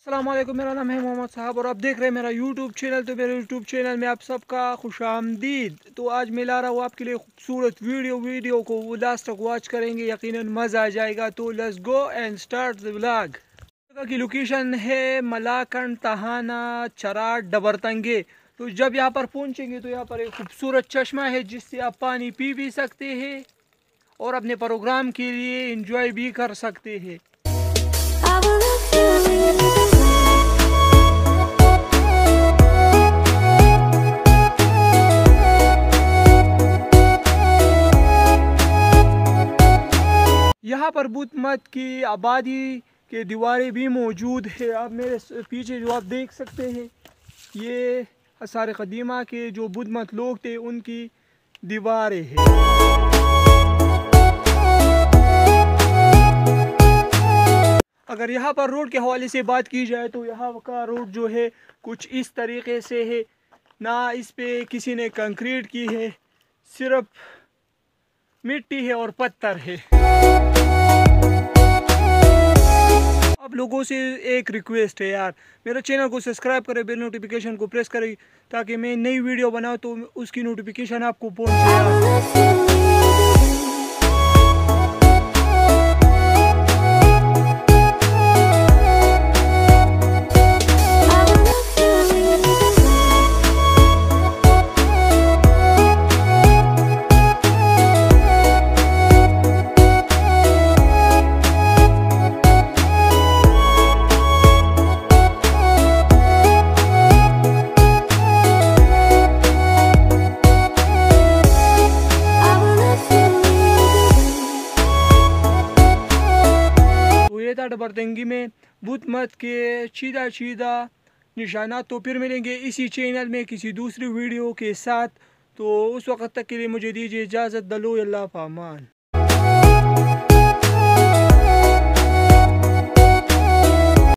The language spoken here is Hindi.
अस्सलाम वालेकुम, मेरा नाम है मोहम्मद साहब और आप देख रहे हैं मेरा यूट्यूब चैनल। तो मेरे यूट्यूब चैनल में आप सबका खुशामदीद। तो आज मैं ला रहा हूँ आपके लिए खूबसूरत वीडियो को लास्ट तक वॉच करेंगे, यकीनन मज़ा आ जाएगा। तो let's go and start the vlog. जगह की लोकेशन है मलाकंड, तहाना, चराट, डबरतंगे। तो जब यहाँ पर पहुँचेंगे तो यहाँ पर एक खूबसूरत चश्मा है जिससे आप पानी पी भी सकते हैं और अपने प्रोग्राम के लिए इंजॉय भी कर सकते हैं। यहाँ पर बुद्ध मत की आबादी के दीवारें भी मौजूद है। आप मेरे पीछे जो आप देख सकते हैं, ये आसार कदीमा के जो बुद्ध मत लोग थे उनकी दीवारें हैं। अगर यहाँ पर रोड के हवाले से बात की जाए तो यहाँ का रोड जो है कुछ इस तरीके से है, ना इस पे किसी ने कंक्रीट की है, सिर्फ मिट्टी है और पत्थर है। आप लोगों से एक रिक्वेस्ट है यार, मेरे चैनल को सब्सक्राइब करें, बेल नोटिफिकेशन को प्रेस करें ताकि मैं नई वीडियो बनाऊं तो उसकी नोटिफिकेशन आपको पहुंचे। डबरतंगी में बुद्ध मत के सीधा निशानात। तो फिर मिलेंगे इसी चैनल में किसी दूसरी वीडियो के साथ। तो उस वक्त तक के लिए मुझे दीजिए इजाज़त। दलो अल्लाह पामान।